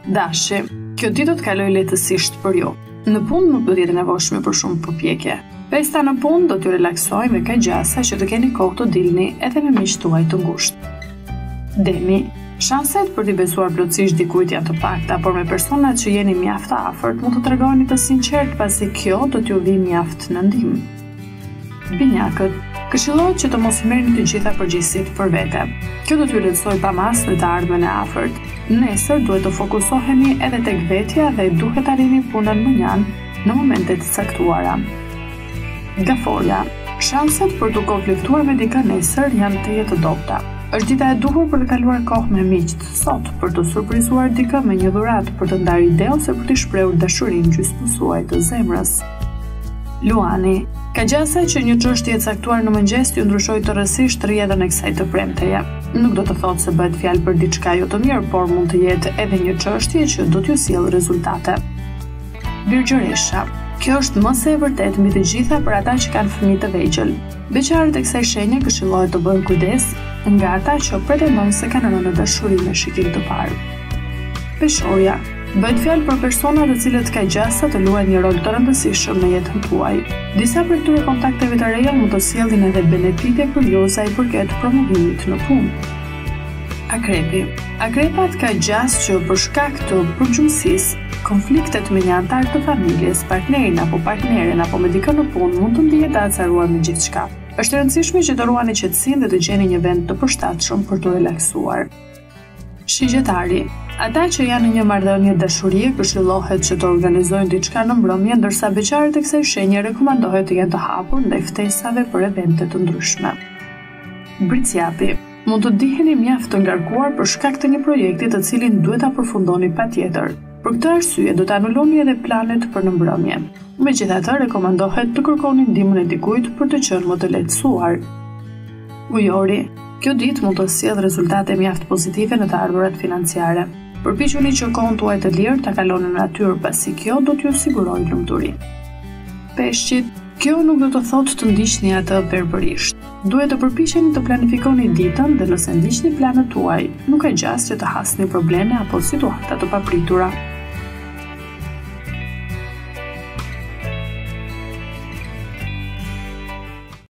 Dashi, kjo ditë do të kaloj lehtësisht për ju. Në punë nuk do të jetë nevojshme për shumë përpjekje. Festa në punë do t'ju relaksojë me kaq gjasa që të keni kohë të dilni edhe me miqtë tuaj të ngushtë. Demi, shanset për t'i besuar plotësisht dikujt janë të pakta, por me personat që jeni mjaft të afërt mund të tregoni të sinqert pasi kjo do t'ju vijë mjaft në ndihmë. Binjakët, këshillohet që të mos merrni të gjitha përgjegjësitë për vete. Kjo do t'ju lehtësojë pamas në të ardhmen e afërt. Nesër duhet të fokusoheni edhe tek vetja dhe duhet ta rini punën më njanë në momentet e caktuara. Gaforja, shanset për të konfliktuar me dikë nesër janë të jetë dobta. Është dita e duhur për të kaluar kohë me miqt sot, për të surprizuar dikë me një dhuratë, për të ndarë ide ose për të shprehur dashurinë gjysmësuaj të zemrës. Luani, ka gjasa që një çështje e caktuar në mëngjes t'ju ndryshojë tërësisht rrjedhën e kësaj të premteje. Nuk do të thotë se bëhet fjalë për diçka jo të mirë, por mund të jetë edhe një çështje që do t'ju sjellë rezultate. Virgjëresha, kjo është mëse e vërtet mbi të gjitha për ata që kanë fëmijë të vegjël. Beqarët e kësaj shenje këshillohet të bëjnë kujdes nga ata që pretendojnë se kanë rënë në dashuri me shikim të parë. Peshorja, bëhet fjalë për persona të cilët ka gjasa të luajnë një rol të rëndësishëm në jetën tuaj. Disa prej këtyre kontakteve të reja mund të sjellin edhe benefite për ju sa i përket promovimit në punë. Akrepi, akrepat ka gjas që për shkak të përgjumësisë, konfliktet me një antar të familjes, partnerin apo partneren apo me dikën në punë mund të ndihet të acaruar me gjithçka. Është e rëndësishme që të ruani qetësinë dhe të gjeni një vend të përshtatshëm për të relaksuar. Shigjetari, ata që janë në një marrëdhënie dashurie këshillohet që të organizojnë diçka në mbrëmje, ndërsa beqarët e kësaj shenje rekomandohet të jenë të hapur ndaj ftesave për evente të ndryshme. Bricjapi, mund të ndiheni mjaft të ngarkuar për shkak të një projekti të cilin duhet ta përfundoni patjetër. Për këtë arsye do të anuloni edhe planet për në mbrëmje. Megjithatë, rekomandohet të kërkoni ndihmën e dikujt për të qenë më të lehtësuar. Ujori, kjo ditë mund të sjellë rezultate mjaft pozitive në të ardhurat financiare. Përpiquni që kohën tuaj të lirë ta kaloni në natyrë pasi kjo do t'ju sigurojë lumturi. Peshqit, kjo nuk do të thotë të ndiqni atë verbërisht. Duhet të përpiqeni të planifikoni ditën dhe nëse ndiqni planet tuaj, nuk ka gjasë që të hasni probleme apo situata të papritura.